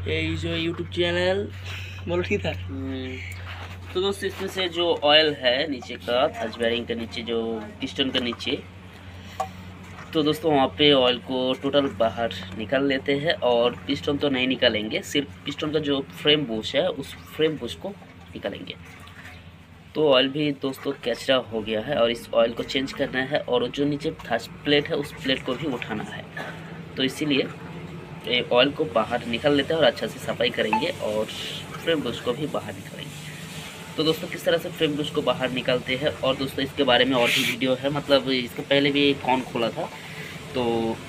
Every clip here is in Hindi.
ये जो यूट्यूब चैनल बोलो ठीक था। तो दोस्तों इसमें से जो ऑयल है नीचे का थ्रस्ट बेयरिंग के नीचे जो पिस्टन के नीचे, तो दोस्तों वहाँ पे ऑयल को टोटल बाहर निकाल लेते हैं। और पिस्टन तो नहीं निकालेंगे, सिर्फ पिस्टन का जो फ्रेम बुश है उस फ्रेम बुश को निकालेंगे। तो ऑयल भी दोस्तों कचरा हो गया है और इस ऑयल को चेंज करना है और जो नीचे थ्रस्ट प्लेट है उस प्लेट को भी उठाना है। तो इसीलिए ये ऑयल को बाहर निकाल लेते हैं और अच्छा से सफाई करेंगे और फ्रेम बुश को भी बाहर निकालेंगे। तो दोस्तों किस तरह से फ्रेम बुश को बाहर निकालते हैं, और दोस्तों इसके बारे में और भी वीडियो है, मतलब इसके पहले भी एक कॉर्न खोला था। तो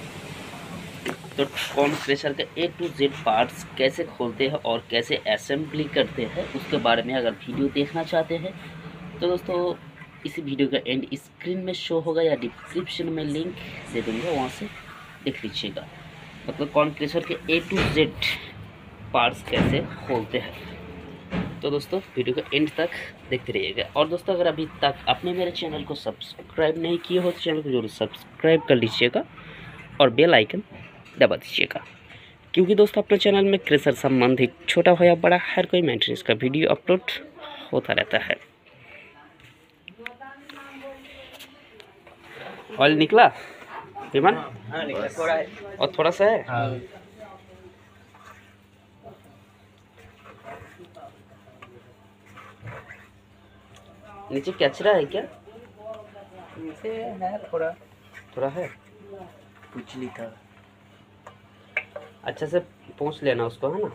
कॉर्न क्रेशर के A to Z पार्ट्स कैसे खोलते हैं और कैसे असेंबली करते हैं उसके बारे में अगर वीडियो देखना चाहते हैं तो दोस्तों इसी वीडियो का एंड स्क्रीन में शो होगा या डिस्क्रिप्शन में लिंक दे दूँगा, वहाँ से देख लीजिएगा। मतलब कॉर्न क्रेशर के A to Z पार्ट्स कैसे खोलते हैं। तो दोस्तों वीडियो का एंड तक देखते रहिएगा। और दोस्तों अगर अभी तक आपने मेरे चैनल को सब्सक्राइब नहीं किए हो तो चैनल को जरूर सब्सक्राइब कर लीजिएगा और बेल आइकन दबा दीजिएगा, क्योंकि दोस्तों अपने चैनल में क्रेशर संबंधित छोटा हो या बड़ा हर कोई मेंटेनेंस का वीडियो अपलोड होता रहता है। ऑयल निकला विमान? हाँ निकला, थोड़ा है और थोड़ा सा है। हाँ। नीचे कचरा है क्या? नीचे है थोड़ा थोड़ा है, पुचली था। अच्छा से पोंछ लेना उसको, है ना।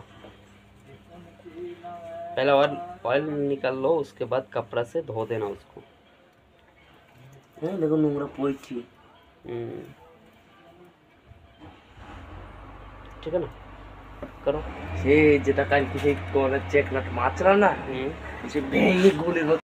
पहले ऑयल निकाल लो, उसके बाद कपड़ा से धो देना उसको। देखो नोंगरा पोई थी। ठीक है ना, करो। সে যেটা কাল কিছু কোন চেক নাট মাছরা না সে ভেঙে গুলির মতো